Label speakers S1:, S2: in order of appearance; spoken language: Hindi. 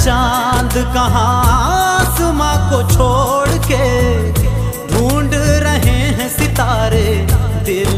S1: चांद कहाँ आसमां को छोड़ के, ढूंढ रहे हैं सितारे दिल